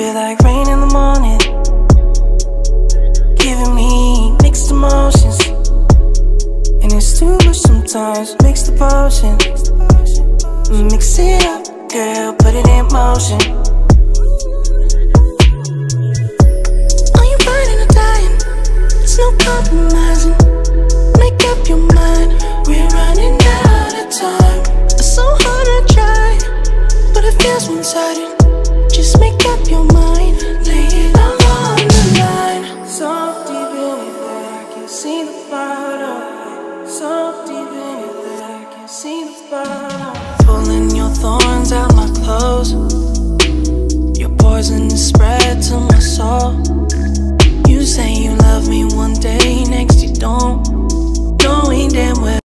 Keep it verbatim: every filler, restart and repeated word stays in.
feel like rain in the morning, giving me mixed emotions, and it's too much sometimes. Mix the potion, mix it up, girl, put it in motion. Are you riding or dying? There's no compromising. Make up your mind, we're running out of time. It's so hard to try, but it feels one-sided. Just make up your mind, lay it all on the line. So deep in it that I can see the bottom. So deep in it that I can see the bottom. Pulling your thorns out my clothes. Your poison is spread to my soul. You say you love me one day, next you don't.